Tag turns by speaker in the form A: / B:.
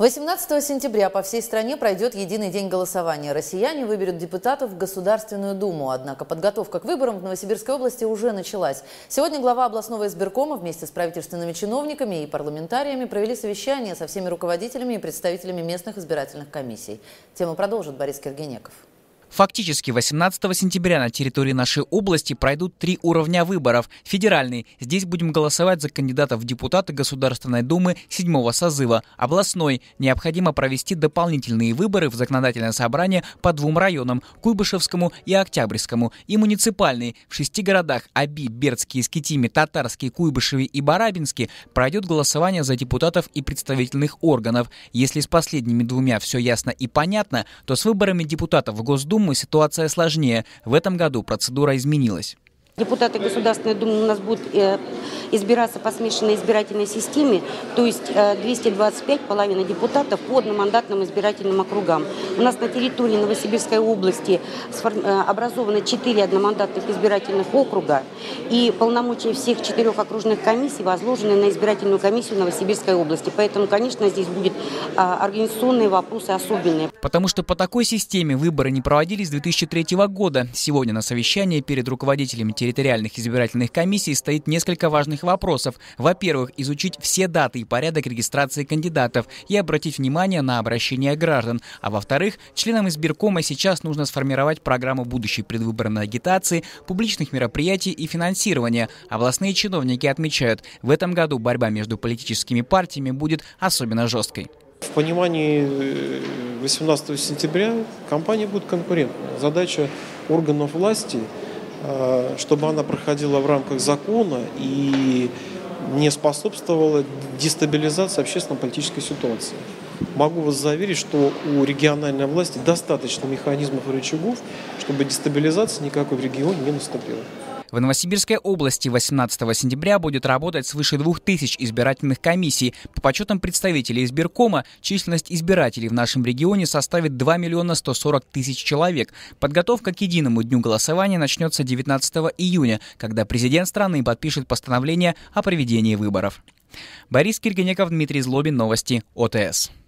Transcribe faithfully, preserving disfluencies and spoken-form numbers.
A: восемнадцатого сентября по всей стране пройдет единый день голосования. Россияне выберут депутатов в Государственную Думу. Однако подготовка к выборам в Новосибирской области уже началась. Сегодня глава областного избиркома вместе с правительственными чиновниками и парламентариями провели совещание со всеми руководителями и представителями местных избирательных комиссий. Тему продолжит Борис Киргенеков.
B: Фактически восемнадцатого сентября на территории нашей области пройдут три уровня выборов. Федеральный. Здесь будем голосовать за кандидатов в депутаты Государственной Думы седьмого созыва. Областной. Необходимо провести дополнительные выборы в законодательное собрание по двум районам – Куйбышевскому и Октябрьскому. И муниципальный. В шести городах – Оби, Бердске, Искитиме, Татарске, Куйбышеве и Барабинске пройдет голосование за депутатов и представительных органов. Если с последними двумя все ясно и понятно, то с выборами депутатов в Госдуму ситуация сложнее. В этом году процедура изменилась.
C: Депутаты Государственной Думы у нас будут избираться по смешанной избирательной системе, то есть двести двадцать пять, половина депутатов по одномандатным избирательным округам. У нас на территории Новосибирской области образовано четыре одномандатных избирательных округа, и полномочия всех четырех окружных комиссий возложены на избирательную комиссию Новосибирской области. Поэтому, конечно, здесь будут организационные вопросы особенные.
B: Потому что по такой системе выборы не проводились с две тысячи третьего года. Сегодня на совещании перед руководителями территориальных избирательных комиссий стоит несколько важных вопросов. Во-первых, изучить все даты и порядок регистрации кандидатов и обратить внимание на обращения граждан. А во-вторых, членам избиркома сейчас нужно сформировать программу будущей предвыборной агитации, публичных мероприятий и финансирования. Областные чиновники отмечают, в этом году борьба между политическими партиями будет особенно жесткой.
D: В понимании восемнадцатого сентября кампания будет конкурентной. Задача органов власти, чтобы она проходила в рамках закона и не способствовала дестабилизации общественно-политической ситуации. Могу вас заверить, что у региональной власти достаточно механизмов и рычагов, чтобы дестабилизация никакой в регионе не наступила.
B: В Новосибирской области восемнадцатого сентября будет работать свыше двух тысяч избирательных комиссий. По подсчетам представителей избиркома, численность избирателей в нашем регионе составит два миллиона сто сорок тысяч человек. Подготовка к единому дню голосования начнется девятнадцатого июня, когда президент страны подпишет постановление о проведении выборов. Борис Киргенеков, Дмитрий Злобин, новости ОТС.